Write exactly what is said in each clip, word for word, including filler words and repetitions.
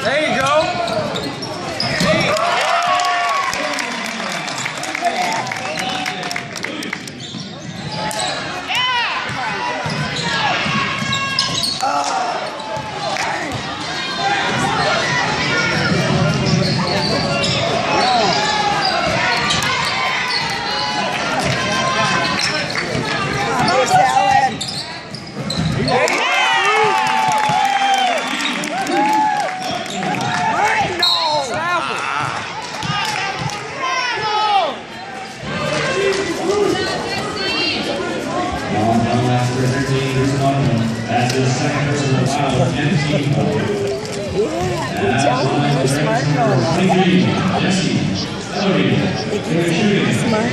There you go. That's the second personal foul of N T. Tell me you're smart going on. Jesse. Ellery. They keep saying you're smart.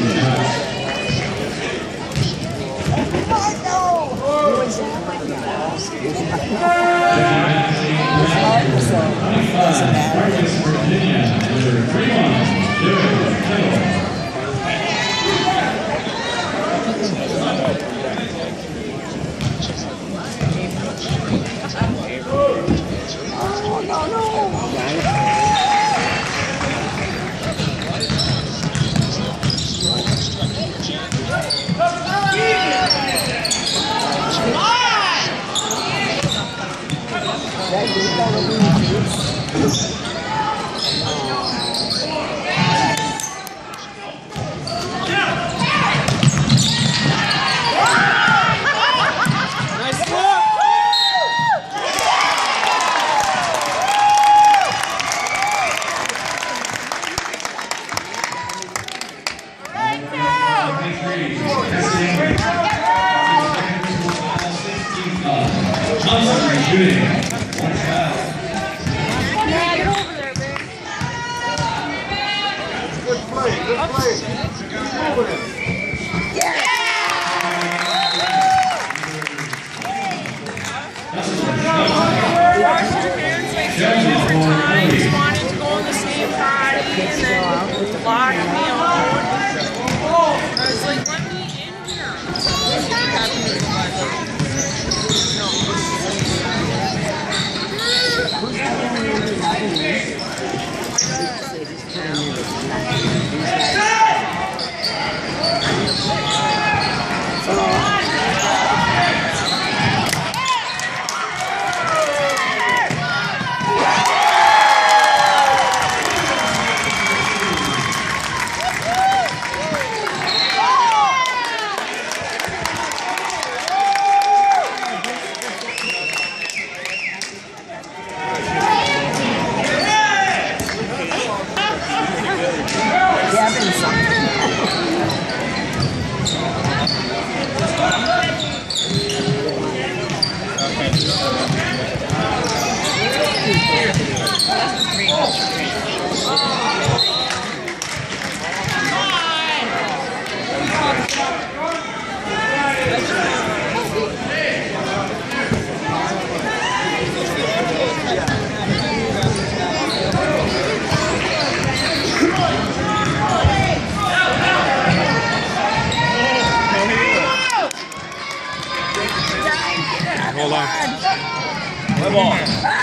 Marcus Virginia. Number twenty-one. Jared Kettle. Shooting. One foul. Yeah, get over there, babe. Good play, good play. Keep moving it. Yeah. Watched your parents make so many times wanting to go on the same party and then locked me out. I was like, let me in here. Hold on. Come on.